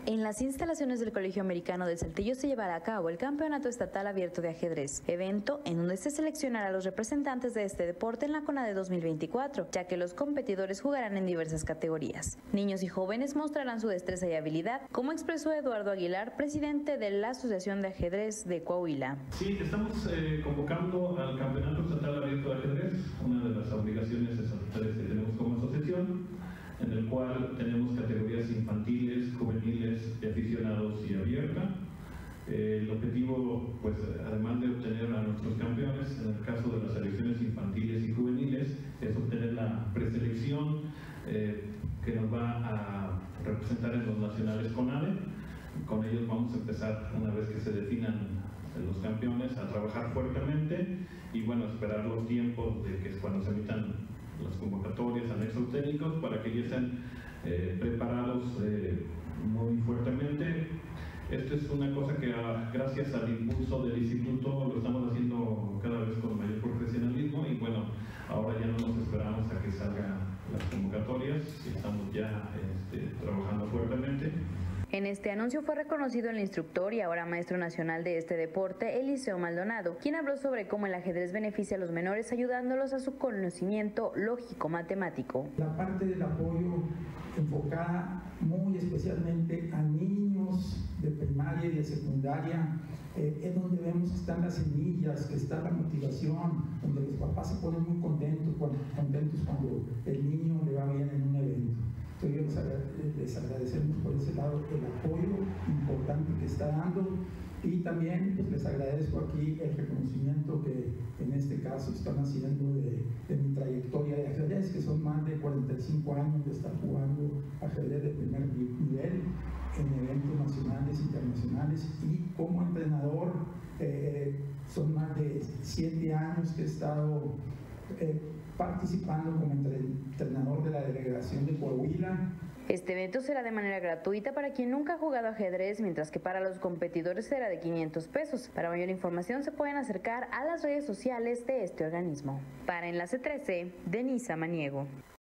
En las instalaciones del Colegio Americano de Saltillo se llevará a cabo el Campeonato Estatal Abierto de Ajedrez, evento en donde se seleccionará a los representantes de este deporte en la CONADE 2024, ya que los competidores jugarán en diversas categorías. Niños y jóvenes mostrarán su destreza y habilidad, como expresó Eduardo Aguilar, presidente de la Asociación de Ajedrez de Coahuila. Sí, estamos convocando al Campeonato Estatal Abierto de Ajedrez, una de las obligaciones estatales que tenemos como asociación, en el cual tenemos categorías infantiles, juveniles, de aficionados y abierta. El objetivo, pues, además de obtener a nuestros campeones, en el caso de las selecciones infantiles y juveniles, es obtener la preselección que nos va a representar en los nacionales CONADE. Con ellos vamos a empezar, una vez que se definan los campeones, a trabajar fuertemente y, bueno, esperar los tiempos de que es cuando se emitan las convocatorias, anexos técnicos, para que ya estén preparados muy fuertemente. Esto es una cosa que, gracias al impulso del instituto, lo estamos haciendo cada vez con mayor profesionalismo y, bueno, ahora ya no nos esperamos a que salgan las convocatorias, estamos ya trabajando fuertemente. En este anuncio fue reconocido el instructor y ahora maestro nacional de este deporte, Eliseo Maldonado, quien habló sobre cómo el ajedrez beneficia a los menores ayudándolos a su conocimiento lógico-matemático. La parte del apoyo enfocada muy especialmente a niños de primaria y de secundaria, es donde vemos que están las semillas, que está la motivación, donde los papás se ponen muy contentos cuando el niño le va bien en un evento. Entonces les agradecemos por ese lado el apoyo importante que está dando y también, pues, les agradezco aquí el reconocimiento que en este caso están haciendo de mi trayectoria de ajedrez, que son más de 45 años de estar jugando ajedrez de primer nivel en eventos nacionales e internacionales, y como entrenador son más de 7 años que he estado participando como entrenador de la delegación de Coahuila. Este evento será de manera gratuita para quien nunca ha jugado ajedrez, mientras que para los competidores será de 500 pesos. Para mayor información se pueden acercar a las redes sociales de este organismo. Para Enlace 13, Denisa Maniego.